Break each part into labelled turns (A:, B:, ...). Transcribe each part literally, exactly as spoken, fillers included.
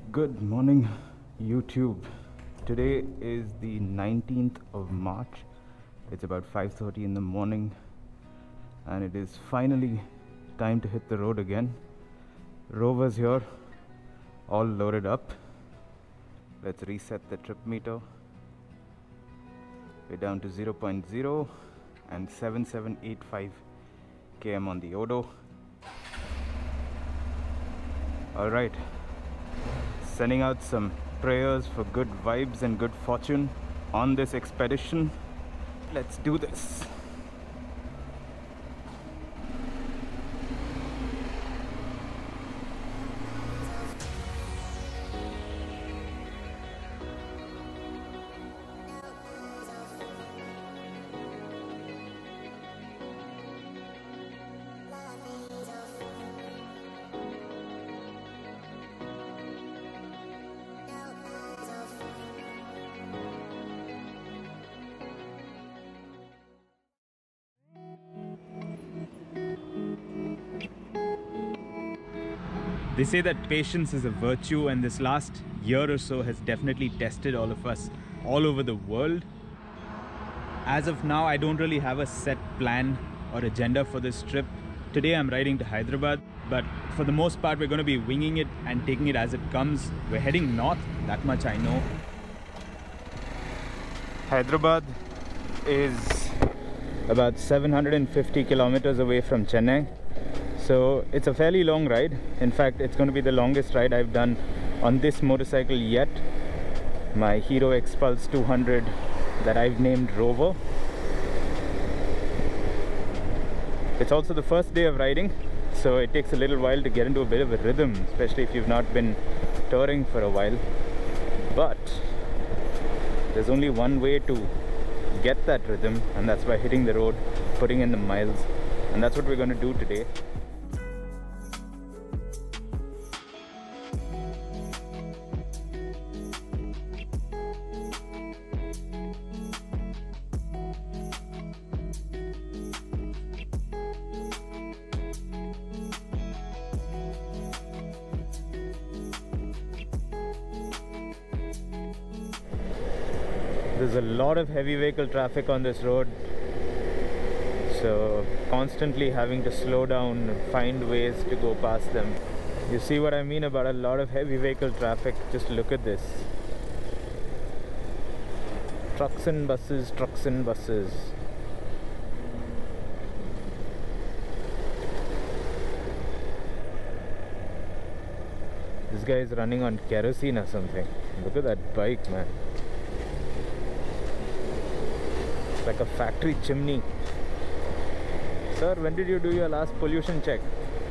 A: Good morning, YouTube. Today is the nineteenth of March. It's about five thirty in the morning and it is finally time to hit the road again. Rover's here, all loaded up. Let's reset the trip meter. We're down to zero point zero and seven seven eight five kilometers on the Odo. Alright, sending out some prayers for good vibes and good fortune on this expedition. Let's do this. They say that patience is a virtue, and this last year or so has definitely tested all of us all over the world. As of now, I don't really have a set plan or agenda for this trip. Today I'm riding to Hyderabad, but for the most part we're going to be winging it and taking it as it comes. We're heading north, that much I know. Hyderabad is about seven hundred fifty kilometers away from Chennai. So it's a fairly long ride. In fact, it's going to be the longest ride I've done on this motorcycle yet. My Hero Xpulse two hundred that I've named Rover. It's also the first day of riding, so it takes a little while to get into a bit of a rhythm, especially if you've not been touring for a while. But there's only one way to get that rhythm, and that's by hitting the road, putting in the miles, and that's what we're going to do today. There's a lot of heavy vehicle traffic on this road, so constantly having to slow down and find ways to go past them. You see what I mean about a lot of heavy vehicle traffic? Just look at this. Trucks and buses, trucks and buses. This guy is running on kerosene or something. Look at that bike, man. Like a factory chimney. Sir, when did you do your last pollution check?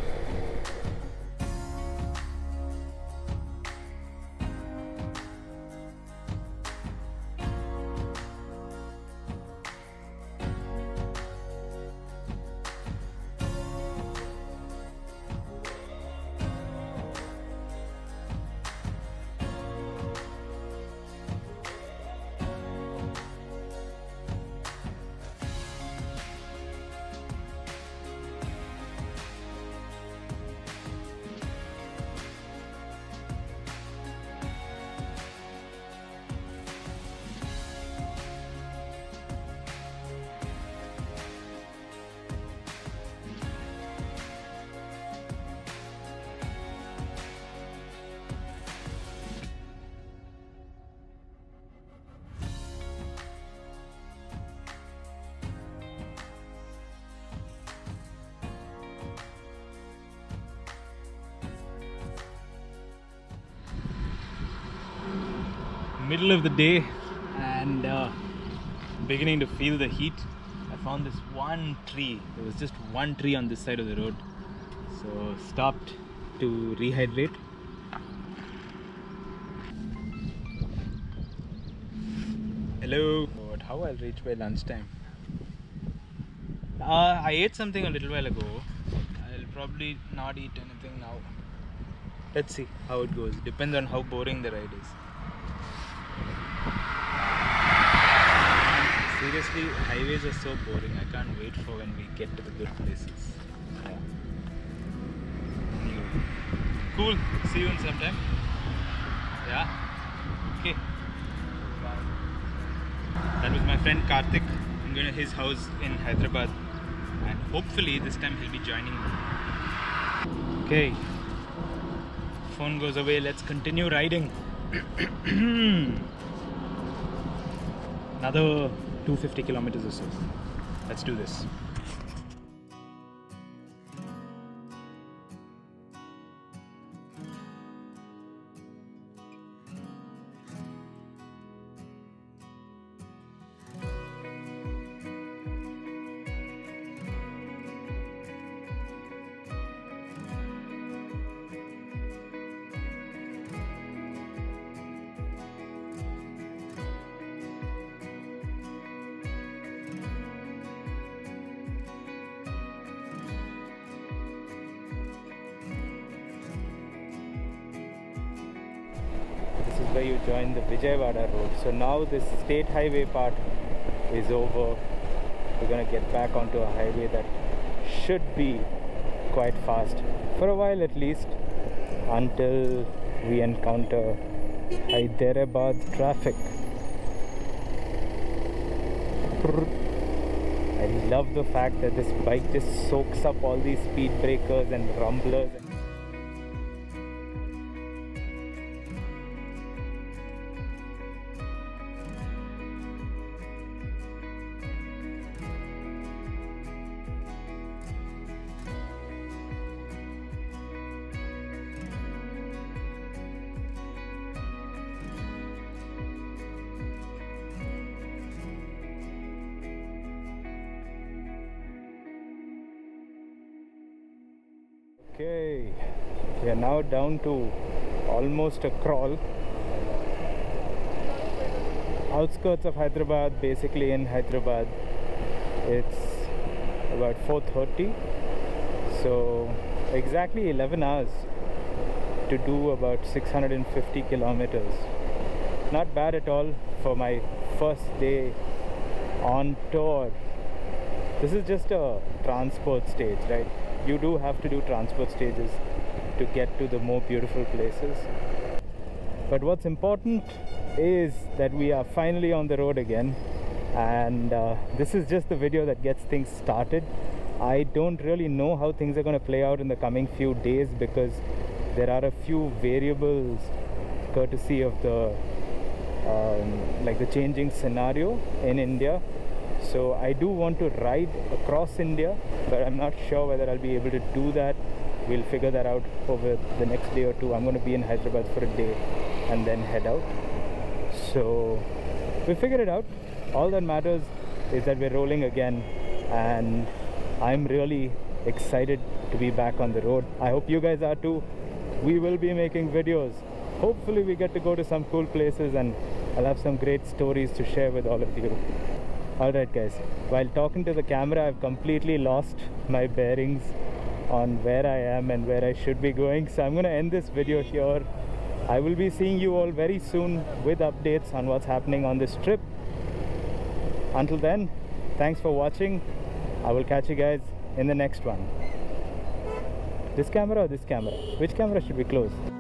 A: Middle of the day and uh, beginning to feel the heat. I found this one tree. There was just one tree on this side of the road, so stopped to rehydrate. Hello. How I'll reach by lunchtime? Uh, I ate something a little while ago. I'll probably not eat anything now. Let's see how it goes. Depends on how boring the ride is. Seriously, highways are so boring. I can't wait for when we get to the good places. Yeah. Cool. See you in some time. Yeah. Okay. That was my friend Karthik. I'm going to his house in Hyderabad, and hopefully this time he'll be joining me. Okay. Phone goes away. Let's continue riding. Another two hundred fifty kilometers or so. Let's do this. This is where you join the Vijayawada road. So now this state highway part is over. We're gonna get back onto a highway that should be quite fast for a while at least, until we encounter Hyderabad traffic. I love the fact that this bike just soaks up all these speed breakers and rumblers. Okay, we are now down to almost a crawl. Outskirts of Hyderabad, basically in Hyderabad. It's about four thirty, so exactly eleven hours to do about six hundred fifty kilometers. Not bad at all for my first day on tour. This is just a transport stage, right? You do have to do transport stages to get to the more beautiful places. But what's important is that we are finally on the road again, and uh, this is just the video that gets things started. I don't really know how things are going to play out in the coming few days, because there are a few variables courtesy of the um, like the changing scenario in India. So I do want to ride across India, but I'm not sure whether I'll be able to do that. We'll figure that out over the next day or two. I'm going to be in Hyderabad for a day and then head out. So we'll figure it out. All that matters is that we're rolling again, and I'm really excited to be back on the road. I hope you guys are too. We will be making videos. Hopefully we get to go to some cool places, and I'll have some great stories to share with all of you. Alright guys, while talking to the camera, I've completely lost my bearings on where I am and where I should be going. So I'm going to end this video here. I will be seeing you all very soon with updates on what's happening on this trip. Until then, thanks for watching. I will catch you guys in the next one. This camera or this camera? Which camera should we close?